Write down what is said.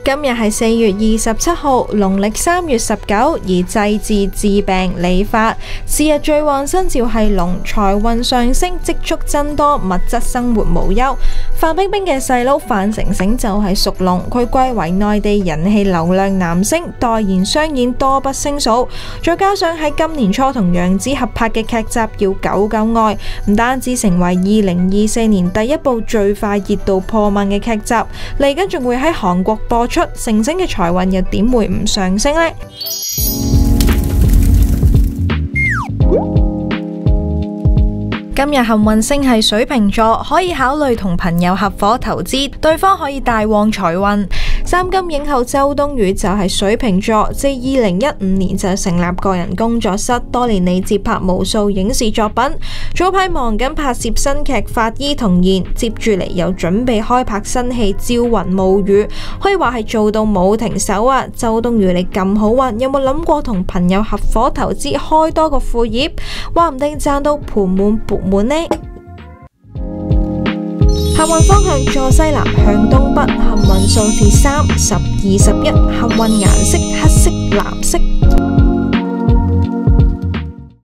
今日係4月27號，農曆3月19，而祭祀、治病、理髮。是日最旺生肖係龍，財運上升，積蓄增多，物質生活無憂。范冰冰嘅細佬范丞丞就係屬龍，佢貴為內地人氣流量男星，代言商演多不勝數。再加上喺今年初同楊紫合拍嘅劇集《要久久愛》，唔單止成為2024年第一部最快熱度破萬嘅劇集，嚟緊仲會喺韓國播出，丞丞嘅財運又點會唔上升呢？今日幸運星係水瓶座，可以考慮同朋友合夥投資，對方可以帶旺財運。三金影后周冬雨就係水瓶座，自2015年就成立個人工作室，多年嚟接拍無數影視作品。早排忙緊拍攝新劇《法醫童言》，接住嚟又準備開拍新戲《朝雲暮雨》，可以話係做到冇停手啊！周冬雨你咁好運，有冇諗過同朋友合夥投資開多個副業？話唔定賺到盆滿缽滿呢？幸運方向坐西南向東北，幸運數字3、10、21，幸運顏色黑色、藍色。